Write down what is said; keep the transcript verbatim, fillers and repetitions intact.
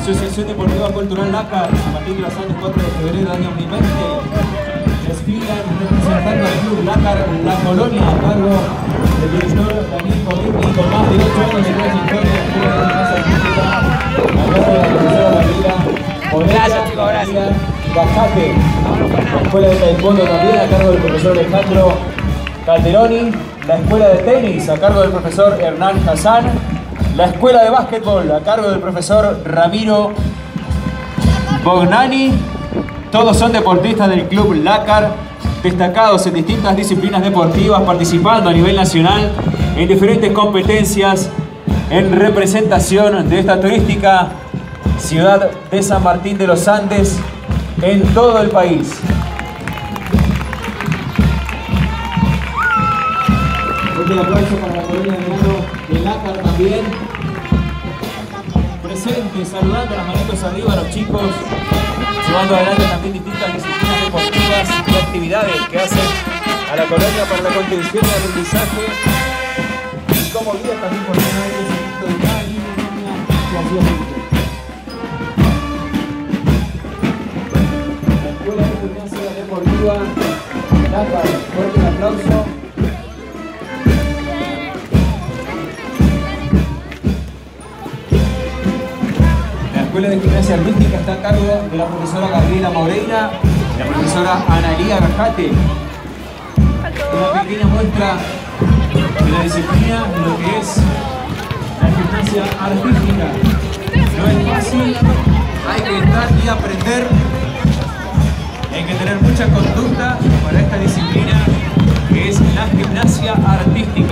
Asociación Deportiva Cultural Lácar, San Martín de los Andes, cuatro de febrero del año dos mil veinte. Desfilan representando al Club Lácar La Colonia, a cargo del director Daniel Corrini, con más de ocho años de trayectoria en la Escuela de Gimnasia Artística, a cargo de la profesora Gabriela Morena Gajate. La Escuela de Taekwondo también, a cargo del profesor Alejandro Calderoni. La Escuela de Tenis, a cargo del profesor Hernán Hassan. La Escuela de Básquetbol, a cargo del profesor Ramiro Bognani. Todos son deportistas del Club Lácar, destacados en distintas disciplinas deportivas, participando a nivel nacional en diferentes competencias en representación de esta turística ciudad de San Martín de los Andes en todo el país. Un aplauso para la colonia de verano de Lácar también. Presentes, saludando las manitos arriba a los chicos, llevando adelante también distintas disciplinas deportivas y actividades que hacen a la colonia para la contención y aprendizaje. Y como guía también por tener el crecimiento de cada niño y niña que hacía mucho. La Escuela de Gimnasia Deportiva Lácar, fuerte el aplauso. La Escuela de Gimnasia Artística está a cargo de la profesora Gabriela Moreira y la profesora Analía Gajate. Una pequeña muestra de la disciplina de lo que es la gimnasia artística. No es fácil, hay que estar y aprender. Hay que tener mucha conducta para esta disciplina que es la gimnasia artística.